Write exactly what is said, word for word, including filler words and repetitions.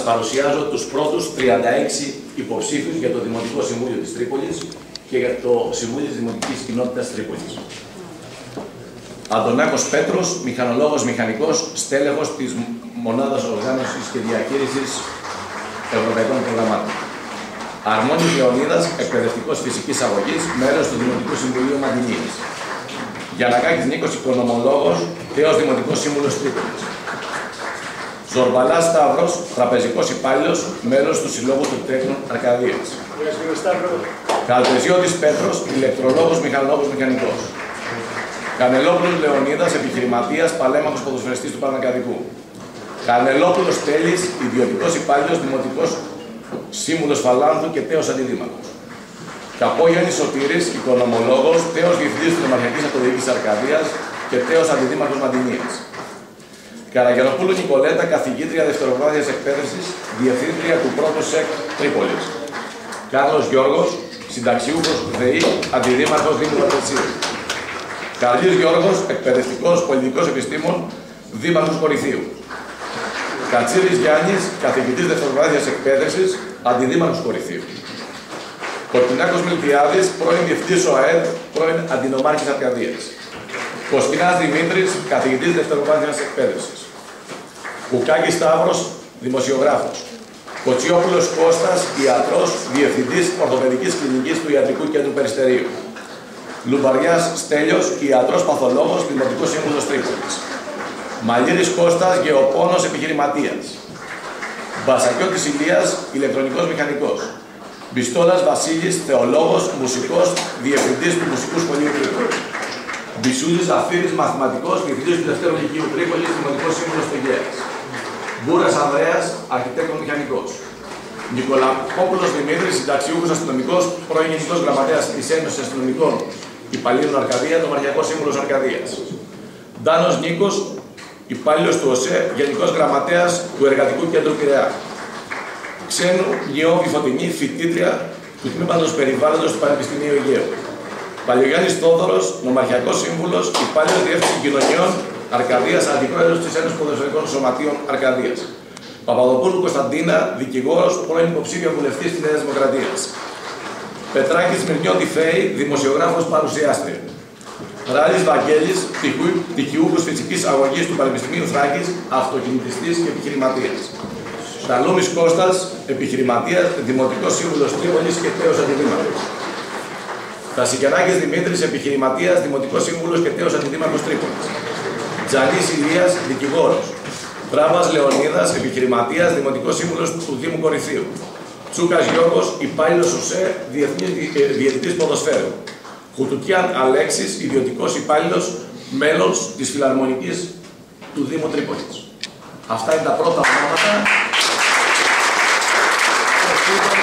παρουσιάζω τους πρώτους τριάντα έξι υποψήφιους για το Δημοτικό Συμβούλιο της Τρίπολης και για το Συμβούλιο της Δημοτικής Κοινότητας Τρίπολης. Αντωνάκος Πέτρος, μηχανολόγος μηχανικός, στέλεχος της Μονάδας Οργάνωσης και Διαχείρισης Ευρωπαϊκών Προγραμμάτων. Αρμόνης Λεωνίδας, εκπαιδευτικός φυσικής αγωγής, μέλος του Δημοτικού Συμβουλίου Μαντινίας. Γιαννακάκης Νίκος, οικονομολόγος, τέος Δημοτικός Σύμβουλος Τρίπολης. Ζορμπαλάς Σταύρος, τραπεζικός υπάλληλος, μέλος του Συλλόγου του Τέχνων Αρκαδίας. Καλτεζιώτης Πέτρος, ηλεκτρολόγος, μηχανολόγος, μηχανικός. Κανελόπουλος Λεωνίδας, επιχειρηματίας, παλέμαχος ποδοσφαιριστής του Πανακαδικού. Κανελόπουλος Τέλης, ιδιωτικός υπάλληλος, δημοτικός σύμβουλος Φαλάνδου και τέος αντιδήμαρχος. Καπόγιαννης Σωτήρης, οικονομολόγος, τέος διευθυντής της Νομαρχιακής Αυτοδιοίκησης Αρκαδίας και τέος αντιδήμαρχος Μαντινίας. Καραγιανοπούλου Νικολέτα, καθηγήτρια δευτεροβάθμιας εκπαίδευσης, διευθύντρια του πρώτου ΣΕΚ Τρίπολης. Κάρλος Γιώργος, συνταξιούχος ΔΕΗ, αντιδήμαρχος Δήμου Βαρδατσίου. Καρλής Γιώργος, εκπαιδευτικός πολιτικός επιστήμων, δήμαρχος Κορυθίου. Κατσίρης Γιάννης, καθηγητής δευτεροβάθμιας εκπαίδευσης, αντιδήμαρχος Κορυθίου. Κορτινάκος Μιλτιάδης, πρώην διευθυντής ΟΑΕΔ, πρώην αντινομάρχης Αρκαδίας. Κοσκινάς Δημήτρης, καθηγητής δευτεροβάθμιας εκπαίδευσης. Κουκάκης Σταύρος, δημοσιογράφος. Κοτσιόπουλος Κώστας, ιατρός, διευθυντής ορθοπαιδικής κλινικής του Ιατρικού Κέντρου Περιστερίου. Λουμπαριάς Στέλιος, ιατρός παθολόγος, δημοτικός σύμβουλος Τρίπολης. Μαλήρης Κώστας, γεωπόνος επιχειρηματίας. Μπασακιώτης Ηλίας, ηλεκτρονικός μηχανικός. Μπιστόλας Βασίλης, θεολόγος, μουσικός, διευθυντής του Μουσικού Σχολείου Τρίπολης. Μπισούλης Αφήρης, μαθηματικός, διευθυντής του Δευτέρου Λυκείου Τρίπολης, δημοτικός σύμβουλος Τεγέας. Μπούρας Ανδρέας, αρχιτέκτον μηχανικός. Νικολακόπουλος Δημήτρης, συνταξιούχος αστυνομικός, πρώην γενικός γραμματέας της Ένωσης Αστυνομικών Υπαλλήλων Αρκαδία, νομαρχιακός σύμβουλος Αρκαδίας. Ντάνος Νίκος, υπάλληλος του ΟΣΕ, γενικός γραμματέας του Εργατικού Κέντρου Πειραιά. Ξένου Νιώβη Φωτεινή, φοιτήτρια του Τμήματος Περιβάλλοντος του Πανεπιστημίου Αιγαίου. Παλαιογιάννης Θόδωρος, νομαρχιακός σύμβουλος, υπάλληλος διεύθυνσης κοινωνιών Αρκαδίας, αντιπρόεδρος της Ένωσης Ποδοσφαιρικών Σωματείων Αρκαδίας. Παπαδοπούλου Κωνσταντίνα, δικηγόρος, πρώην υποψήφια βουλευτής της Νέας Δημοκρατίας. Πετράκης Μυρνιώτη Φέη, δημοσιογράφος, παρουσιάστρια. Ράλης Βαγγέλης, πτυχιούχος φυσικής αγωγής του Πανεπιστημίου Θράκης, αυτοκινητιστής και επιχειρηματίας. Ταλούμης Κώστας, επιχειρηματίας, δημοτικός σύμβουλος Τρίπολης και τέος αντιδήμαρχος. Τασικιανάκης Δημήτρης, επιχειρηματίας, δημοτικός σύμβουλος και τέος αντιδήμαρχος Τρίπολης. Τζανής Ηλίας, δικηγόρος. Τράβας Λεωνίδας, επιχειρηματίας, δημοτικός σύμβουλος του Δήμου Κορυθίου. Τσούκας Γιώργος, υπάλληλος ΟΣΕ, διαιτητής ποδοσφαίρου. Χουτουτιάν Αλέξης, ιδιωτικός υπάλληλος, μέλος της Φιλαρμονικής του Δήμου Τρίπολης. Αυτά είναι τα πρώτα ονόματα.